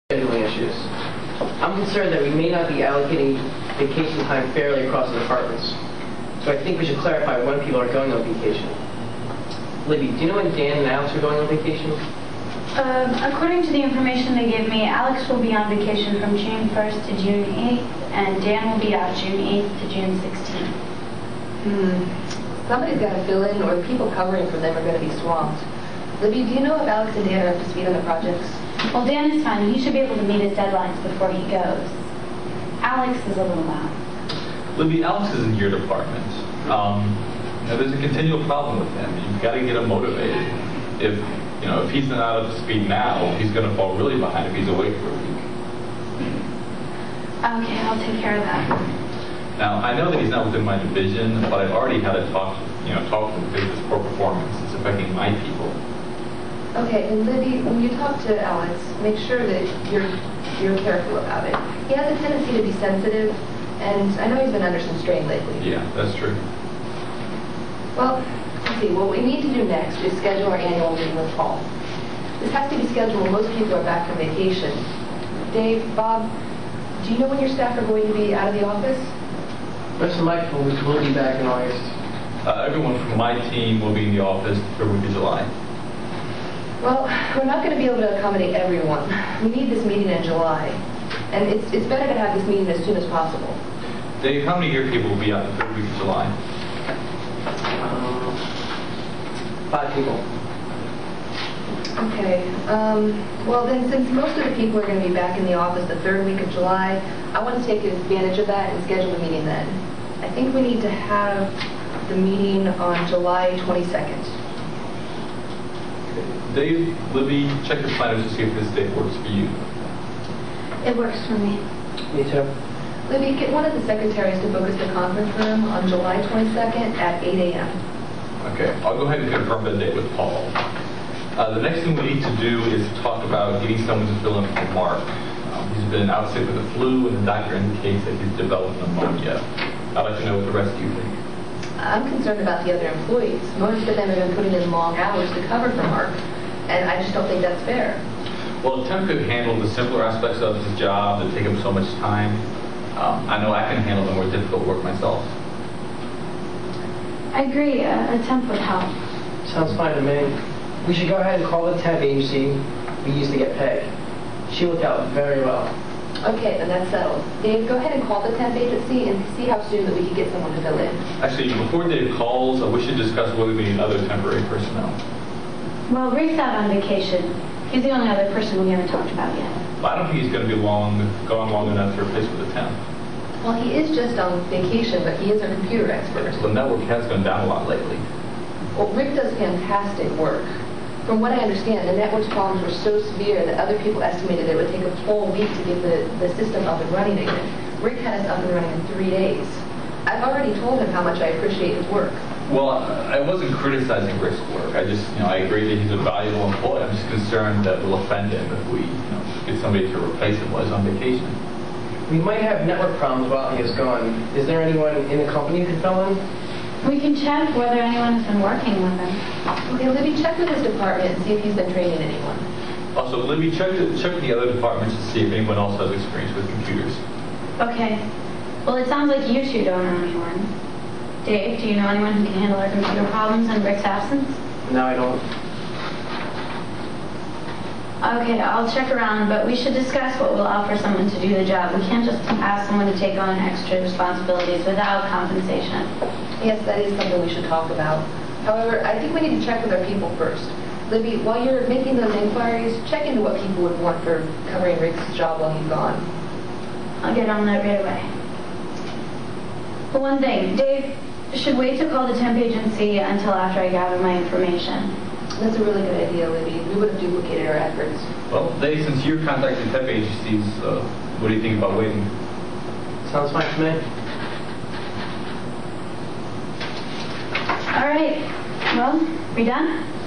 scheduling issues. I'm concerned that we may not be allocating vacation time fairly across the departments. So I think we should clarify when people are going on vacation. Libby, do you know when Dan and Alex are going on vacation? According to the information they gave me, Alex will be on vacation from June 1st to June 8th, and Dan will be out June 8th to June 16th. Somebody's got to fill in, or the people covering for them are going to be swamped. Libby, do you know if Alex and Dan are up to speed on the projects? Well, Dan is fine. He should be able to meet his deadlines before he goes. Alex is a little out. Libby, Alex is in your department. There's a continual problem with him. You've got to get him motivated. If he's not up to speed now, he's going to fall really behind if he's away for a week. Okay, I'll take care of that. Now, I know that he's not within my division, but I've already had a talk with him because of his poor performance. It's affecting my people. Okay, and Libby, when you talk to Alex, make sure that you're careful about it. He has a tendency to be sensitive, and I know he's been under some strain lately. Yeah, that's true. Well, let's see. What we need to do next is schedule our annual meeting with Paul. This has to be scheduled when most people are back from vacation. Dave, Bob, do you know when your staff are going to be out of the office? Rest of my people will be back in August. Everyone from my team will be in the office the week of July. Well, we're not going to be able to accommodate everyone. We need this meeting in July. And it's better to have this meeting as soon as possible. Dave, how many of your people will be out the third week of July? 5 people. Okay. Well, then, since most of the people are going to be back in the office the third week of July, I want to take advantage of that and schedule a meeting then. I think we need to have the meeting on July 22nd. Dave, Libby, check your planners to see if this date works for you. It works for me. Me too. Libby, get one of the secretaries to book us the conference room on July 22nd at 8 a.m. Okay, I'll go ahead and confirm that date with Paul. The next thing we need to do is talk about getting someone to fill in for Mark. He's been out sick with the flu, and the doctor indicates that he's developed pneumonia. I'd like to know what the rest of you think. I'm concerned about the other employees. Most of them have been putting in long hours to cover for Mark, and I just don't think that's fair. Well, Tim could handle the simpler aspects of his job that take him so much time. I know I can handle the more difficult work myself. I agree. A temp would help. Sounds fine to me. We should go ahead and call the temp agency we used to get Peg. She worked out very well. Okay, then that's settled. Dave, go ahead and call the temp agency and see how soon that we can get someone to fill in. Actually, before Dave calls, we should discuss whether we need other temporary personnel. Well, Rick's out on vacation. He's the only other person we haven't talked about yet. Well, I don't think he's going to be gone long enough to replace with a temp. Well, he is just on vacation, but he is a computer expert. The network has gone down a lot lately. Well, Rick does fantastic work. From what I understand, the network's problems were so severe that other people estimated it would take a full week to get the system up and running again. Rick had us up and running in 3 days. I've already told him how much I appreciate his work. Well, I wasn't criticizing Rick's work. I agree that he's a valuable employee. I'm just concerned that we'll offend him if we get somebody to replace him while he's on vacation. We might have network problems while he is gone. Is there anyone in the company who could fill in? We can check whether anyone has been working with him. Okay, Libby, check with his department and see if he's been training anyone. Also, Libby, check with the other departments to see if anyone else has experience with computers. Okay. Well, it sounds like you two don't know anyone. Dave, do you know anyone who can handle our computer problems in Rick's absence? No, I don't. Okay, I'll check around, but we should discuss what we'll offer someone to do the job. We can't just ask someone to take on extra responsibilities without compensation. Yes, that is something we should talk about. However, I think we need to check with our people first. Libby, while you're making those inquiries, check into what people would want for covering Rick's job while he's gone. I'll get on that right away. But one thing, Dave should wait to call the temp agency until after I gather my information. That's a really good idea, Libby. We would have duplicated our efforts. Well, Dave, since you're contacting temp agencies, what do you think about waiting? Sounds fine to me. All right. Well, we done?